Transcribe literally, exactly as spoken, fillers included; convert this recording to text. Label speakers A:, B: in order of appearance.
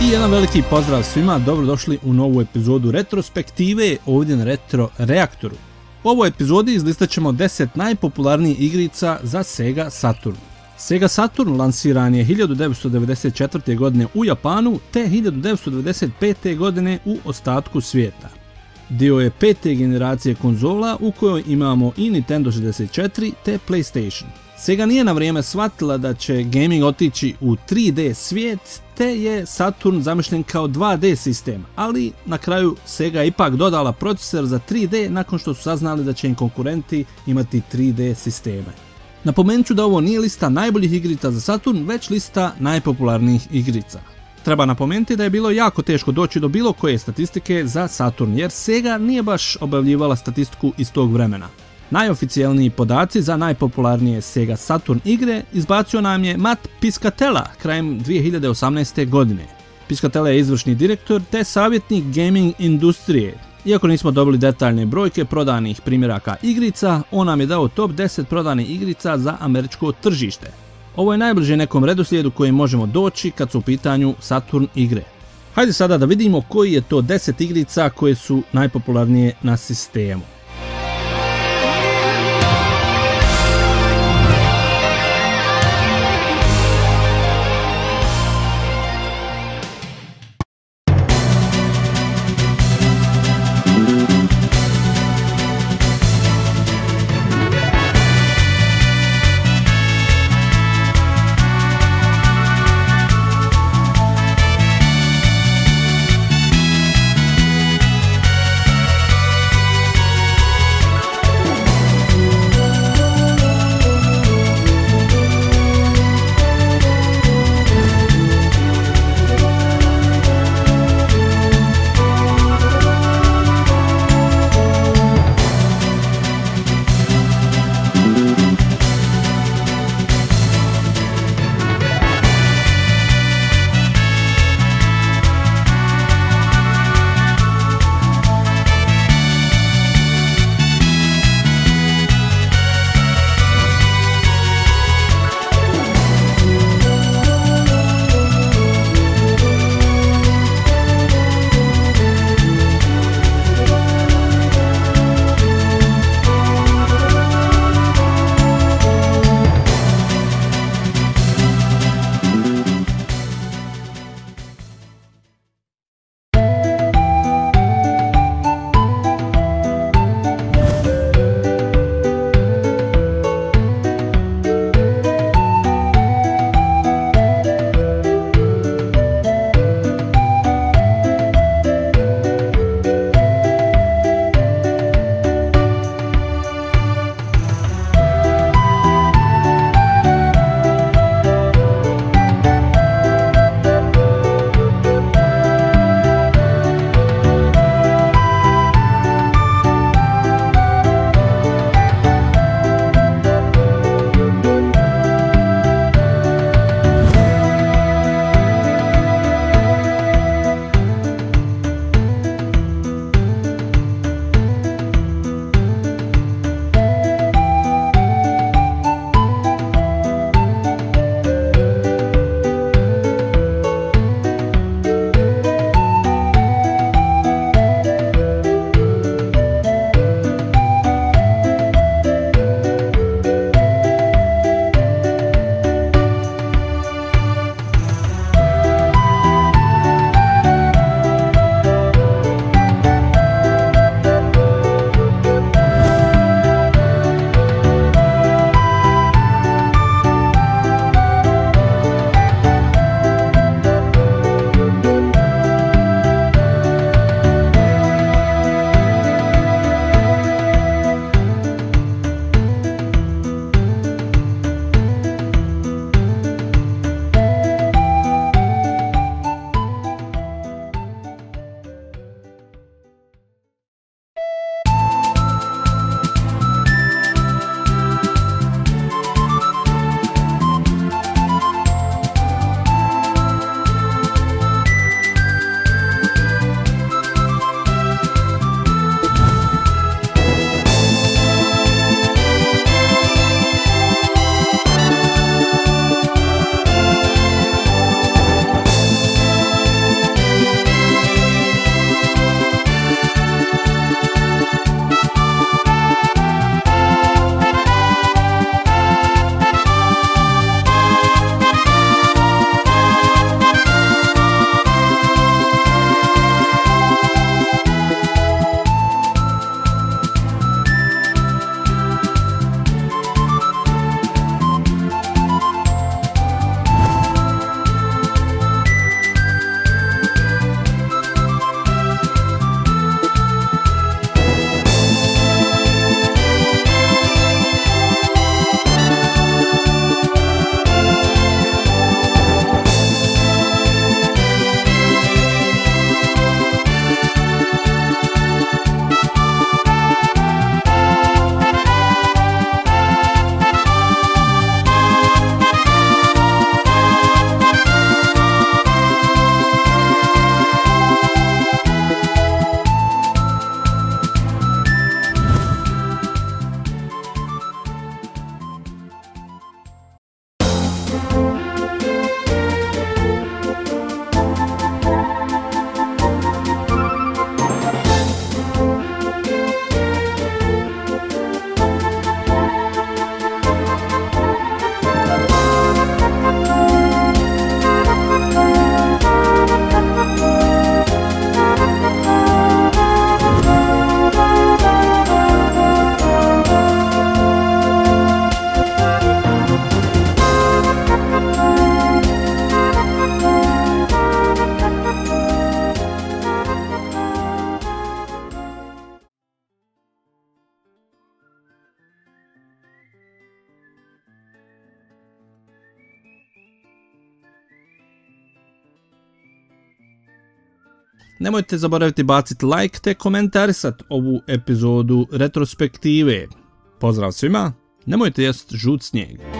A: I jedan veliki pozdrav svima, dobrodošli u novu epizodu retrospektive ovdje na Retro Reaktoru. U ovoj epizodi izlistat ćemo deset najpopularnijih igrica za Sega Saturn. Sega Saturn lansiran je hiljadu devetsto devedeset četvrte. godine u Japanu te hiljadu devetsto devedeset pete. godine u ostatku svijeta. Dio je pete generacije konzola u kojoj imamo i Nintendo šezdeset četiri te PlayStation. Sega nije na vrijeme shvatila da će gaming otići u tri D svijet, te je Saturn zamišljen kao dva D sistem, ali na kraju Sega je ipak dodala procesor za tri D nakon što su saznali da će im konkurenti imati tri D sisteme. Napomenut ću da ovo nije lista najboljih igrica za Saturn, već lista najpopularnijih igrica. Treba napomenuti da je bilo jako teško doći do bilo koje statistike za Saturn, jer Sega nije baš objavljivala statistiku iz tog vremena. Najoficijalniji podaci za najpopularnije Sega Saturn igre izbacio nam je Matt Piscatella krajem dvije hiljade osamnaeste. godine. Piscatella je izvršni direktor te savjetnik gaming industrije. Iako nismo dobili detaljne brojke prodanih primjeraka igrica, on nam je dao top deset prodanih igrica za američko tržište. Ovo je najbliže nekom redoslijedu koji možemo doći kad su u pitanju Saturn igre. Hajde sada da vidimo koji je to deset igrica koje su najpopularnije na sistemu. Nemojte zaboraviti baciti like te komentarisati ovu epizodu retrospektive. Pozdrav svima, nemojte jest žut snijeg.